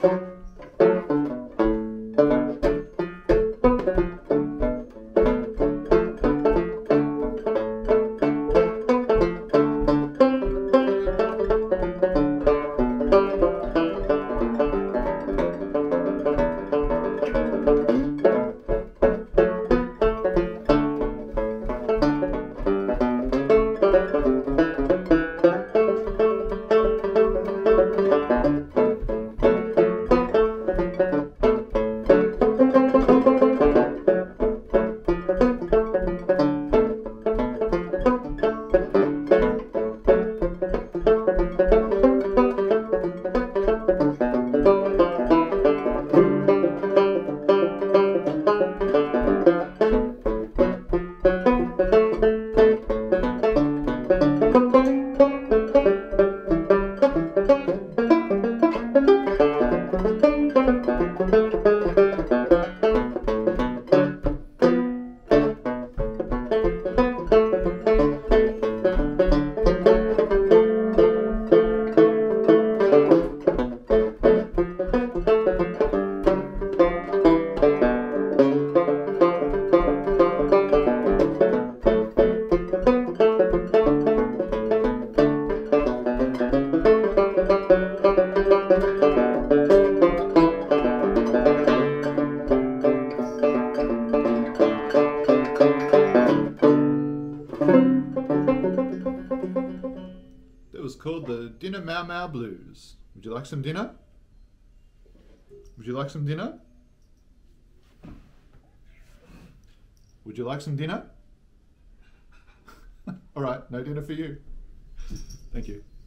Called the Dinner Mau Mau Blues. Would you like some dinner? Would you like some dinner? Would you like some dinner? All right, no dinner for you. Thank you.